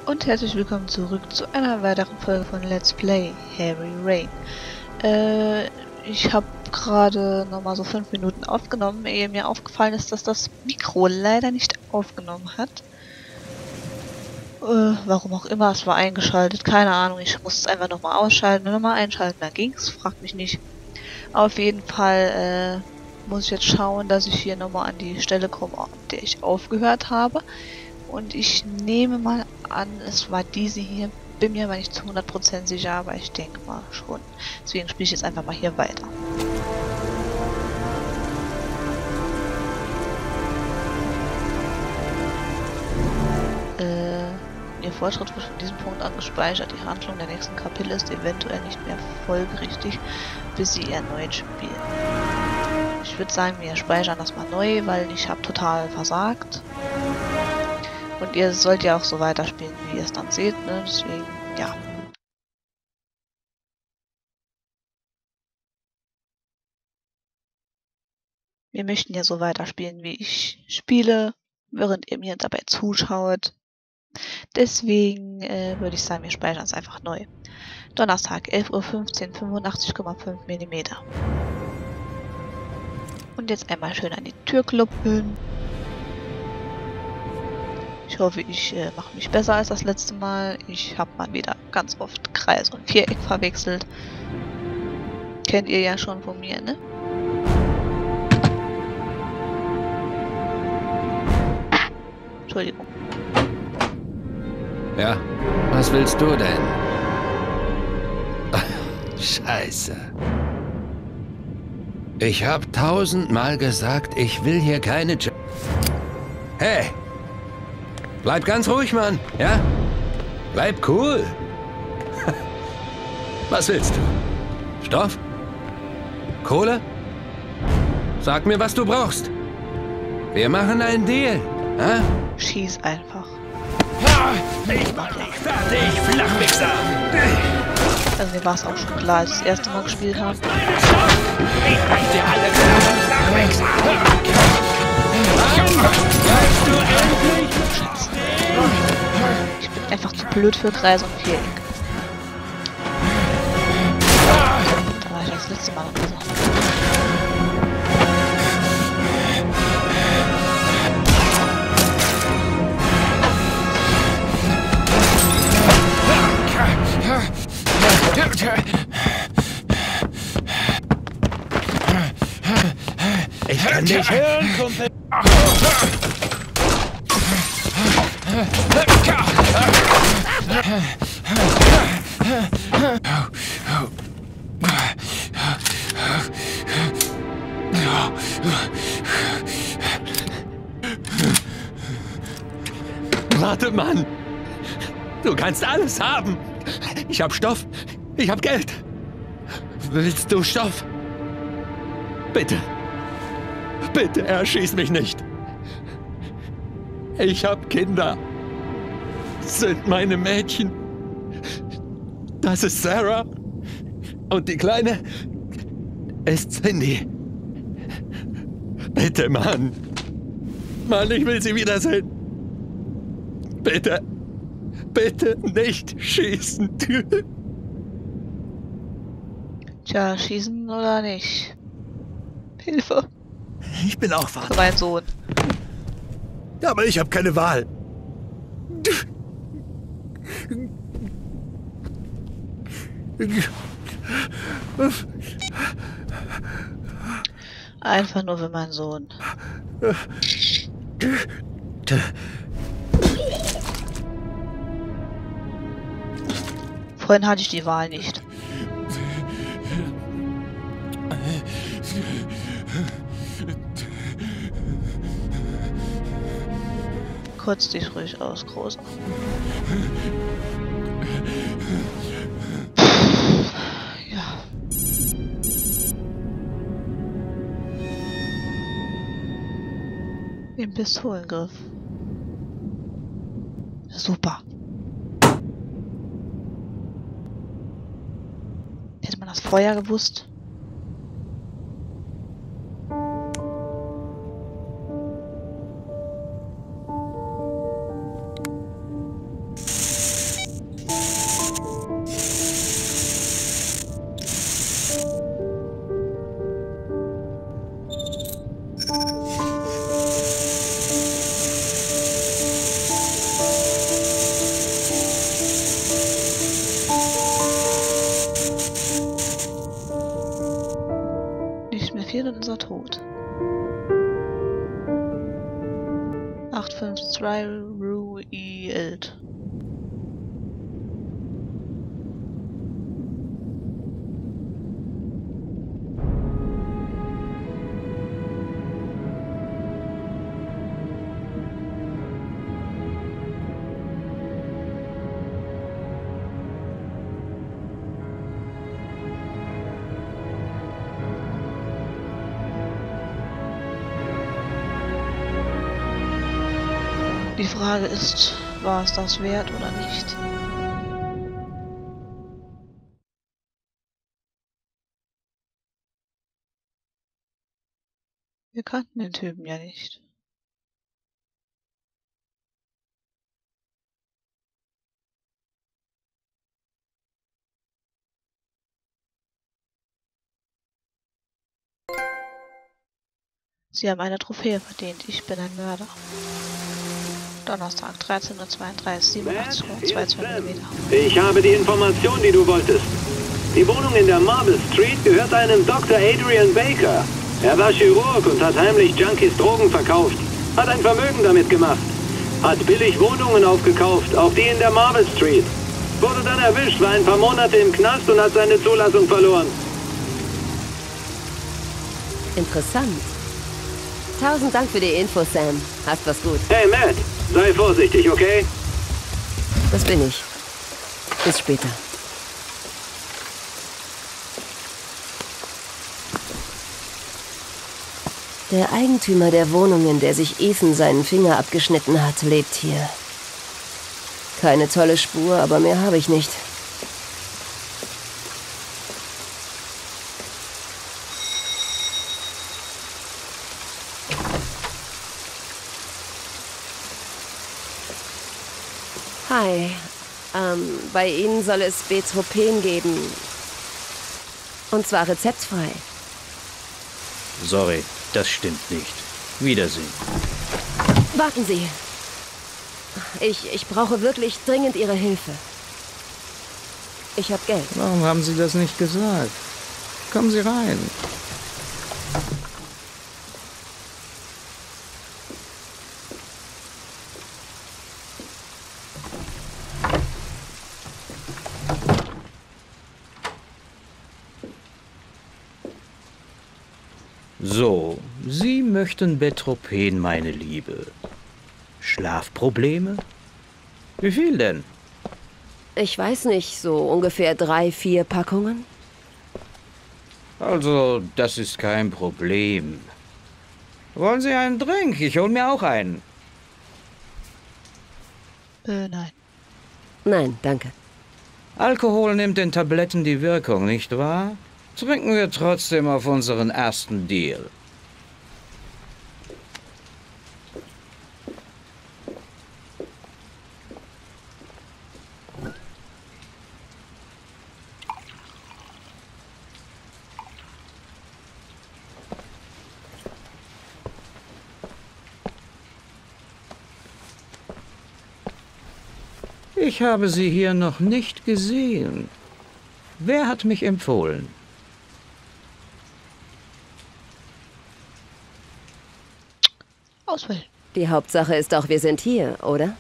Und herzlich willkommen zurück zu einer weiteren Folge von Let's Play Heavy Rain. Ich habe gerade nochmal so 5 Minuten aufgenommen, ehe mir aufgefallen ist, dass das Mikro leider nicht aufgenommen hat. Warum auch immer, es war eingeschaltet, keine Ahnung, ich musste es einfach nochmal ausschalten und nochmal einschalten, dann ging's, fragt mich nicht. Auf jeden Fall muss ich jetzt schauen, dass ich hier nochmal an die Stelle komme, an der ich aufgehört habe. Und ich nehme mal an, es war diese hier. Bin mir aber nicht zu 100% sicher, aber ich denke mal schon. Deswegen spiele ich jetzt einfach mal hier weiter. Ihr Fortschritt wird von diesem Punkt an gespeichert. Die Handlung der nächsten Kapitel ist eventuell nicht mehr folgerichtig, bis sie erneut spielen. Ich würde sagen, wir speichern das mal neu, weil ich habe total versagt. Und ihr sollt ja auch so weiterspielen, wie ihr es dann seht, ne? Deswegen, ja. Wir möchten ja so weiterspielen, wie ich spiele, während ihr mir dabei zuschaut. Deswegen würde ich sagen, wir speichern es einfach neu. Donnerstag, 11:15 Uhr, 85,5 mm. Und jetzt einmal schön an die Tür klopfen. Ich hoffe, ich mache mich besser als das letzte Mal. Ich habe mal wieder ganz oft Kreis und Viereck verwechselt. Kennt ihr ja schon von mir, ne? Entschuldigung. Ja, was willst du denn? Scheiße. Ich hab 1000-mal gesagt, ich will hier keine Hey! Bleib ganz ruhig, Mann, ja? Bleib cool. Was willst du? Stoff? Kohle? Sag mir, was du brauchst. Wir machen einen Deal, ja? Schieß einfach. Ich mach dich fertig, Flachwichser! Also mir war es auch schon klar, als ich das erste Mal gespielt habe. Ich mach dir alle klar, Flachwichser! Bleibst du endlich? Scheiße. Ich bin einfach zu blöd für Kreis und Viereck. Da war ich das letzte Mal noch besser. Ich kann dich hören, Kumpel. Warte, Mann. Du kannst alles haben. Ich hab Stoff. Ich hab Geld. Willst du Stoff? Bitte. Bitte, erschieß mich nicht. Ich hab Kinder. Das sind meine Mädchen. Das ist Sarah. Und die Kleine ist Cindy. Bitte, Mann. Mann, ich will sie wiedersehen. Bitte. Bitte nicht schießen. Tja, schießen oder nicht? Hilfe. Ich bin auch Für Vater. meinen Sohn. Aber ich habe keine Wahl. Einfach nur für meinen Sohn. Vorhin hatte ich die Wahl nicht. Kotz dich ruhig aus, Großer. Ja. Im Pistolengriff. Super. Hätte man das vorher gewusst? 852 Ruild. Die Frage ist, war es das wert oder nicht? Wir kannten den Typen ja nicht. Sie haben eine Trophäe verdient. Ich bin ein Mörder. Donnerstag, 13:32 Uhr, 87,22 mm. Ich habe die Information, die du wolltest. Die Wohnung in der Marble Street gehört einem Dr. Adrian Baker. Er war Chirurg und hat heimlich Junkies Drogen verkauft. Hat ein Vermögen damit gemacht. Hat billig Wohnungen aufgekauft, auch die in der Marble Street. Wurde dann erwischt, war ein paar Monate im Knast und hat seine Zulassung verloren. Interessant. 1000 Dank für die Info, Sam. Hast was gut. Hey, Matt, sei vorsichtig, okay? Das bin ich. Bis später. Der Eigentümer der Wohnung, in der sich Ethan seinen Finger abgeschnitten hat, lebt hier. Keine tolle Spur, aber mehr habe ich nicht. Hi. Bei Ihnen soll es Betropen geben. Und zwar rezeptfrei. Sorry, das stimmt nicht. Wiedersehen. Warten Sie. Ich brauche wirklich dringend Ihre Hilfe. Ich habe Geld. Warum haben Sie das nicht gesagt? Kommen Sie rein. So, Sie möchten Betropen, meine Liebe. Schlafprobleme? Wie viel denn? Ich weiß nicht, so ungefähr 3, 4 Packungen? Also, das ist kein Problem. Wollen Sie einen Drink? Ich hol mir auch einen. Nein. Nein, danke. Alkohol nimmt den Tabletten die Wirkung, nicht wahr? Trinken wir trotzdem auf unseren ersten Deal. Ich habe Sie hier noch nicht gesehen. Wer hat mich empfohlen? Auswählen. Die Hauptsache ist doch, wir sind hier, oder?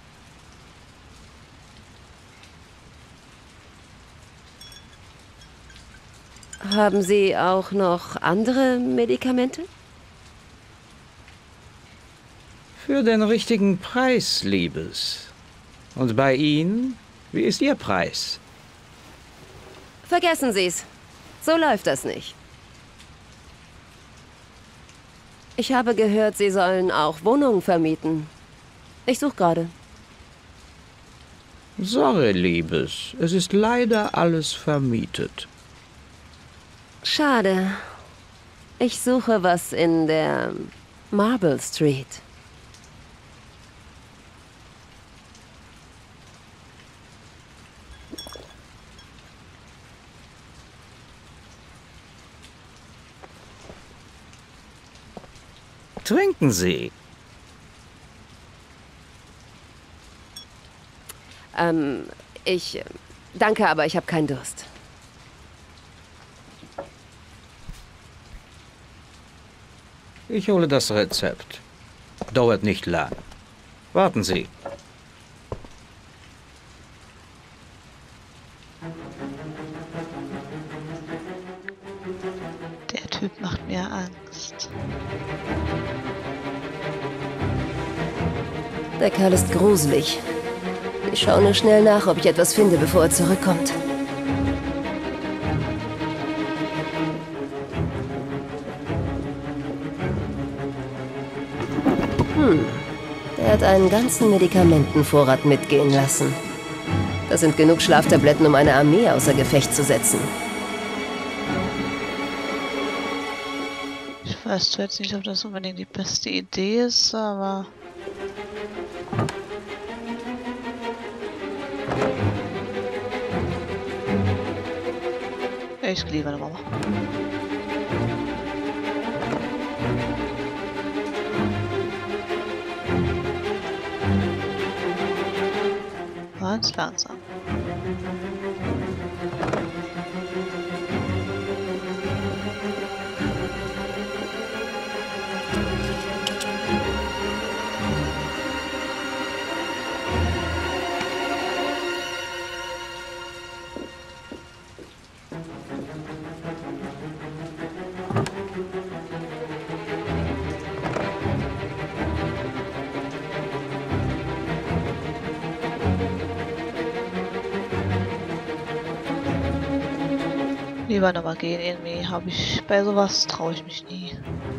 Haben Sie auch noch andere Medikamente? Für den richtigen Preis, Liebes. Und bei Ihnen? Wie ist Ihr Preis? Vergessen Sie's. So läuft das nicht. Ich habe gehört, Sie sollen auch Wohnungen vermieten. Ich suche gerade. Sorry, Liebes. Es ist leider alles vermietet. Schade. Ich suche was in der Marble Street. Trinken Sie. Danke, aber ich habe keinen Durst. Ich hole das Rezept. Dauert nicht lang. Warten Sie. Der Typ macht mir Angst. Der Kerl ist gruselig. Ich schaue nur schnell nach, ob ich etwas finde, bevor er zurückkommt. Der hat einen ganzen Medikamentenvorrat mitgehen lassen. Das sind genug Schlaftabletten, um eine Armee außer Gefecht zu setzen. Ich weiß zwar jetzt nicht, ob das unbedingt die beste Idee ist, aber... Ich liebe meine Mama. Ganz langsam. Lieber nochmal gehen, irgendwie habe ich bei sowas traue ich mich nie.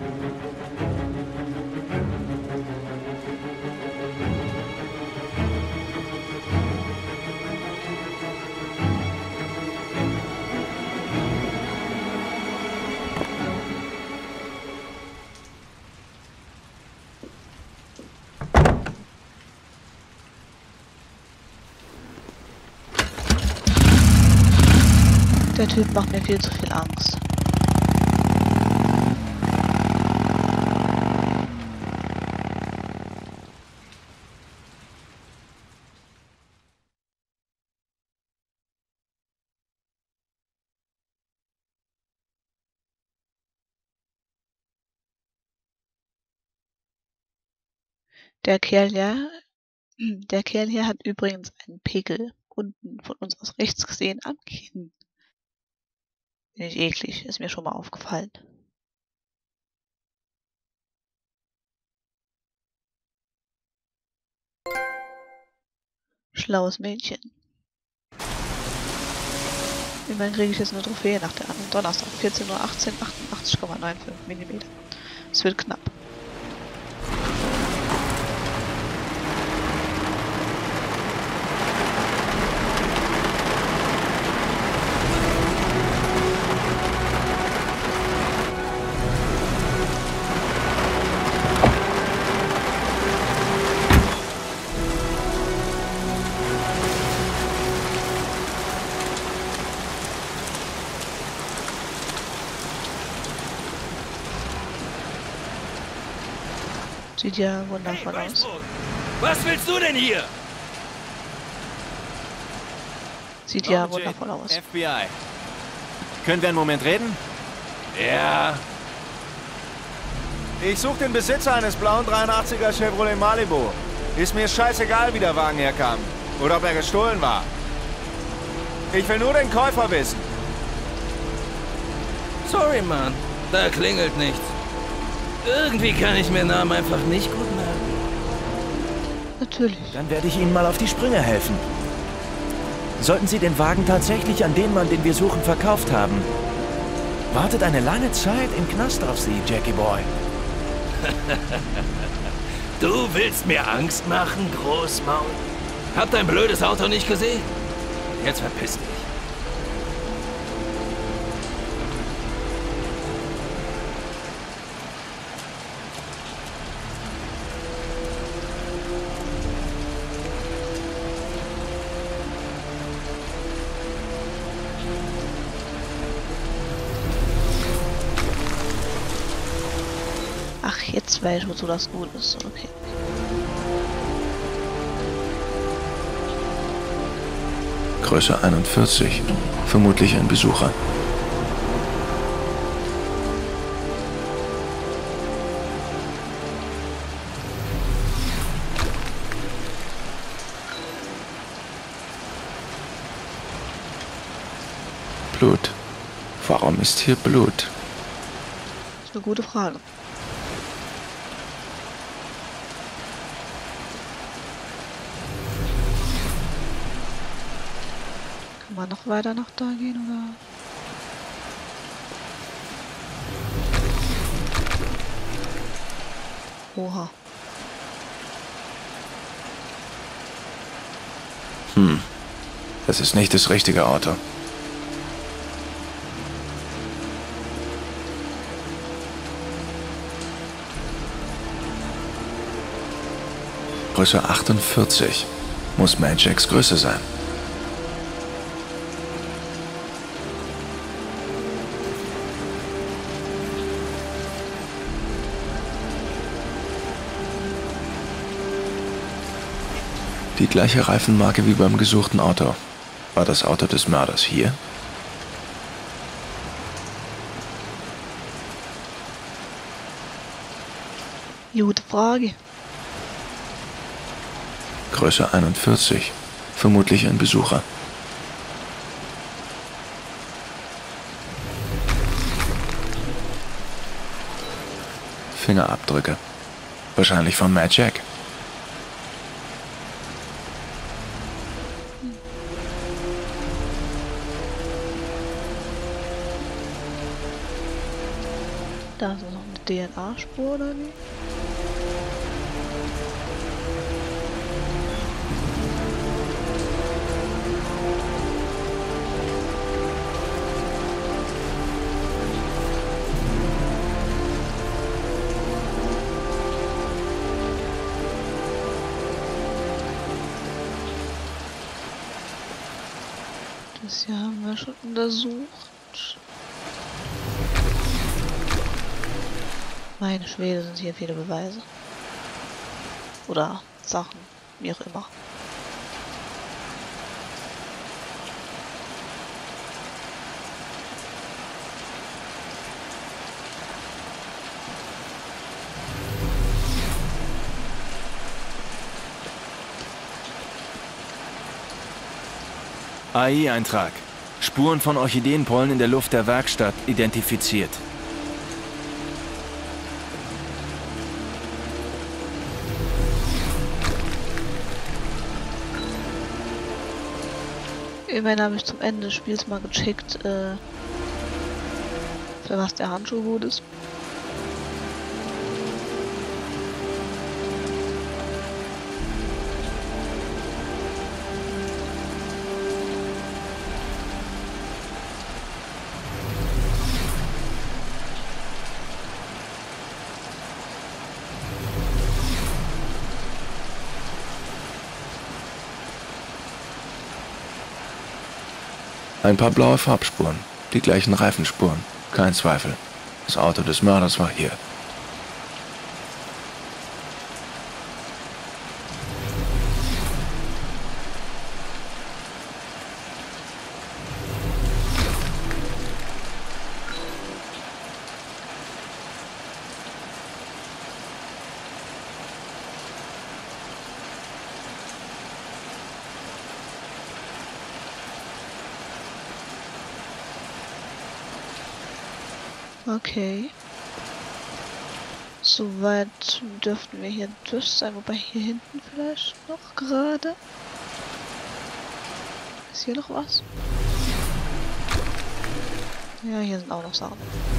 Der Typ macht mir viel zu viel Angst. Der Kerl hier hat übrigens einen Pickel unten von uns aus rechts gesehen am Kinn. Finde ich eklig, ist mir schon mal aufgefallen. Schlaues Mädchen. Immerhin kriege ich jetzt eine Trophäe nach der anderen. Donnerstag, 14:18 Uhr, 88,95 mm. Es wird knapp. Sieht ja wundervoll aus. Was willst du denn hier? Sieht ja wundervoll aus. FBI. Können wir einen Moment reden? Ja. Ich suche den Besitzer eines blauen 83er Chevrolet Malibu. Ist mir scheißegal, wie der Wagen herkam. Oder ob er gestohlen war. Ich will nur den Käufer wissen. Sorry, Mann. Da klingelt nichts. Irgendwie kann ich mir Namen einfach nicht gut merken. Natürlich. Dann werde ich Ihnen mal auf die Sprünge helfen. Sollten Sie den Wagen tatsächlich an den Mann, den wir suchen, verkauft haben, wartet eine lange Zeit im Knast auf Sie, Jackie Boy. Du willst mir Angst machen, Großmaul? Hab dein blödes Auto nicht gesehen? Jetzt verpiss dich. Ach, jetzt weiß ich, wozu das gut ist. Okay. Größe 41. Vermutlich ein Besucher. Blut? Warum ist hier Blut? Das ist eine gute Frage. Kann man noch weiter nach da gehen, oder? Oha. Das ist nicht das richtige Auto. Größe 48. Muss Mad Jacks Größe sein. Die gleiche Reifenmarke wie beim gesuchten Auto. War das Auto des Mörders hier? Gute Frage. Größe 41. Vermutlich ein Besucher. Fingerabdrücke. Wahrscheinlich von Mad Jack. Da ist noch eine DNA-Spur oder wie? Das hier haben wir schon untersucht. Meine Schwede, sind hier viele Beweise. Oder Sachen, wie auch immer. AI-Eintrag. Spuren von Orchideenpollen in der Luft der Werkstatt identifiziert. Immerhin habe ich zum Ende des Spiels mal gecheckt, für was der Handschuh gut ist. Ein paar blaue Farbspuren. Die gleichen Reifenspuren. Kein Zweifel. Das Auto des Mörders war hier. Okay. Soweit dürften wir hier durch sein, wobei hier hinten vielleicht noch gerade. Ist hier noch was? Ja, hier sind auch noch Sachen.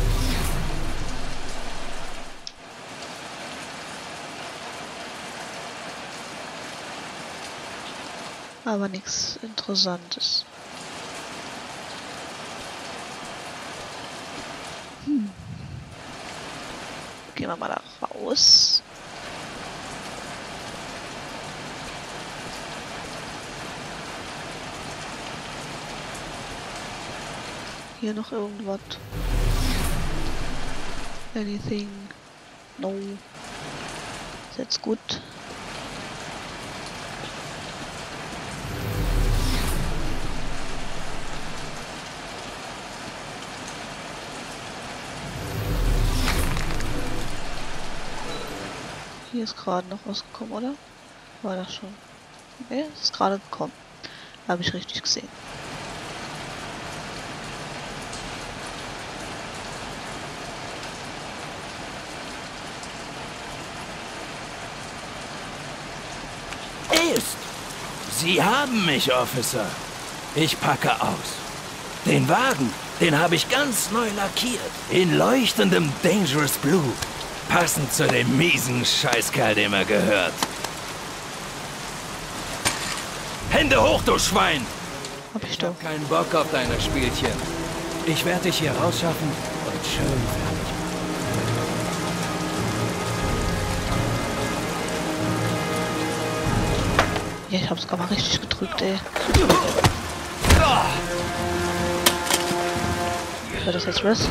Aber nichts Interessantes. Gehen wir mal da raus. Hier noch irgendwas? Anything? No. Ist jetzt gut. Hier ist gerade noch was gekommen, oder? War das schon? Ne, ist gerade gekommen. Habe ich richtig gesehen. ist. Sie haben mich, Officer. Ich packe aus. Den Wagen, den habe ich ganz neu lackiert. In leuchtendem Dangerous Blue. Passend zu dem miesen Scheißkerl, dem er gehört. Hände hoch, du Schwein! Hab ich Ich doch. hab keinen Bock auf deine Spielchen. Ich werde dich hier rausschaffen und schön fertig. Ja, ich hab's gar mal richtig gedrückt, ey. War das jetzt Wrestling?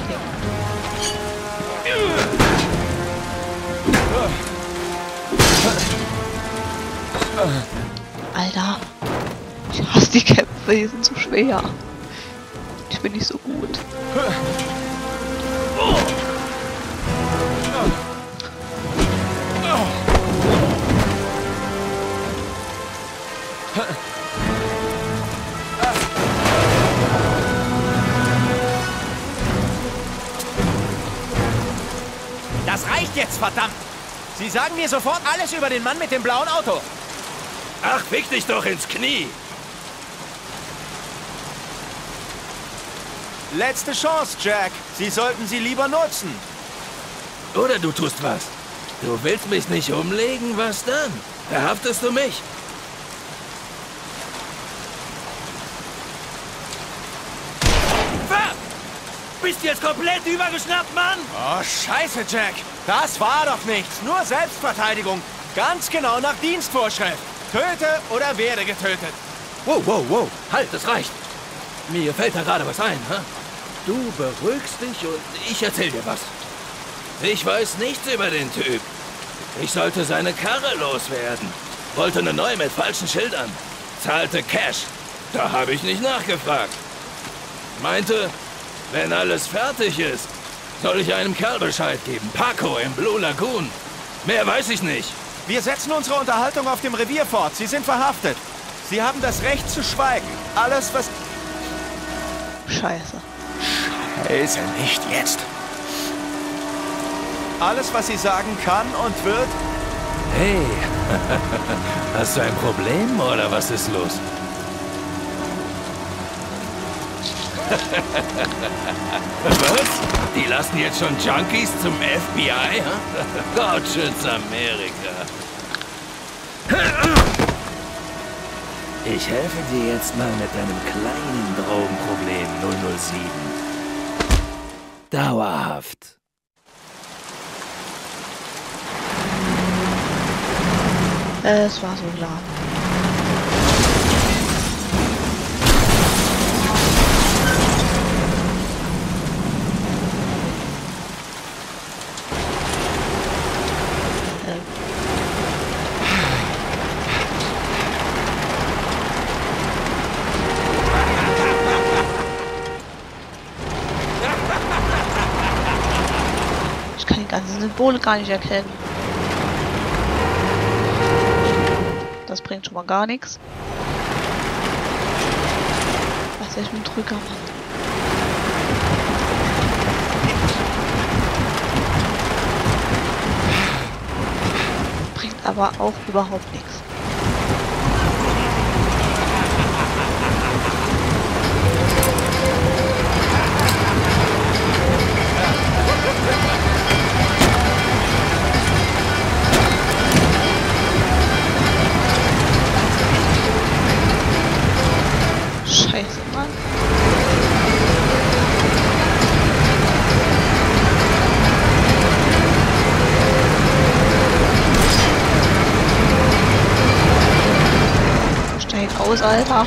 Alter. Ich hasse die Kämpfe, die sind so schwer. Ich bin nicht so gut. Das reicht jetzt, verdammt! Sie sagen mir sofort alles über den Mann mit dem blauen Auto. Ach, fick dich doch ins Knie! Letzte Chance, Jack. Sie sollten sie lieber nutzen. Oder du tust was. Du willst mich nicht umlegen, was dann? Verhaftest du mich? Fuck! Bist du jetzt komplett übergeschnappt, Mann? Oh, scheiße, Jack. Das war doch nichts. Nur Selbstverteidigung. Ganz genau nach Dienstvorschrift. Töte oder werde getötet. Wow, wow, wow. Halt, das reicht. Mir fällt da gerade was ein, hä? Du beruhigst dich und ich erzähl dir was. Ich weiß nichts über den Typ. Ich sollte seine Karre loswerden. Wollte eine neue mit falschen Schildern. Zahlte Cash. Da habe ich nicht nachgefragt. Meinte, wenn alles fertig ist, soll ich einem Kerl Bescheid geben. Paco im Blue Lagoon. Mehr weiß ich nicht. Wir setzen unsere Unterhaltung auf dem Revier fort. Sie sind verhaftet. Sie haben das Recht zu schweigen. Alles, was... Scheiße. Scheiße, nicht jetzt. Alles, was sie sagen kann und wird... Hey, hast du ein Problem oder was ist los? Was? Die lassen jetzt schon Junkies zum FBI? Hä? Gott schütz Amerika. Ich helfe dir jetzt mal mit deinem kleinen Drogenproblem 007. Dauerhaft. Es war so klar. Ich kann die ganzen Symbole gar nicht erkennen. Das bringt schon mal gar nichts. Was ich mit dem Drücker mache. Bringt aber auch überhaupt nichts. Scheiße, Mann. Steig aus, Alter.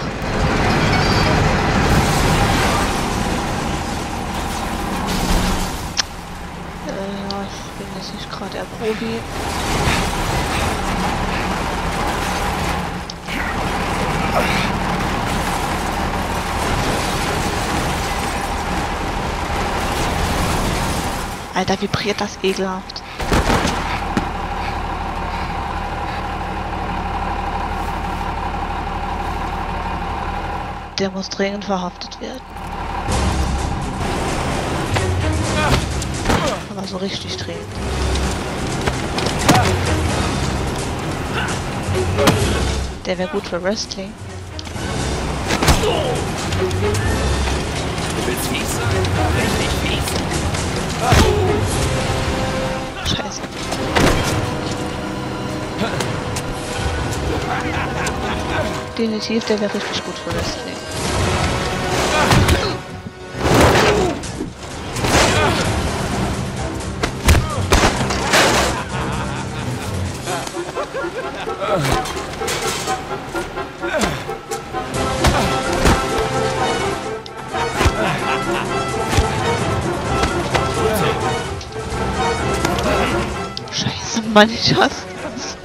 Ja, ich bin jetzt nicht gerade der Profi. Alter, vibriert das ekelhaft. Der muss dringend verhaftet werden. Aber so richtig dringend. Der wäre gut für Wrestling. Du willst fies sein? Richtig fies. Scheiße. Definitiv, der wäre richtig gut für Wrestling. Scheiße, Mann, ich hasse das.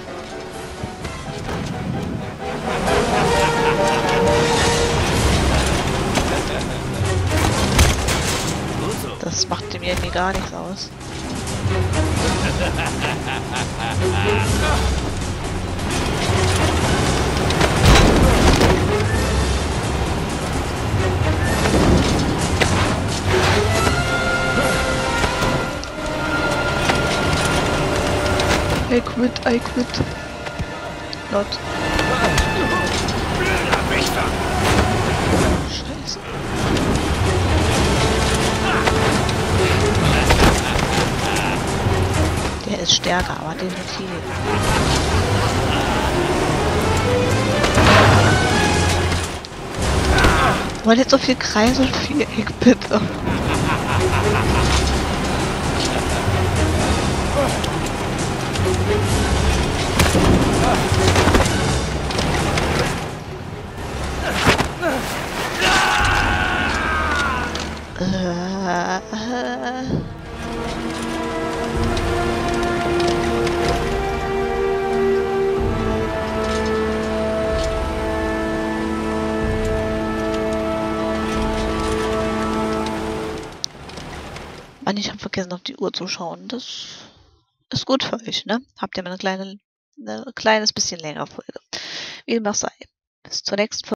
Das macht dem irgendwie gar nichts aus. I quit. Not. Scheiße. Der ist stärker, aber definitiv. Weil jetzt so viel Kreis und Viereck, bitte. Mann, ich habe vergessen, auf die Uhr zu schauen. Das ist gut für euch, ne? Habt ihr mal eine kleines bisschen längere Folge. Wie dem auch sei. Bis zur nächsten Folge.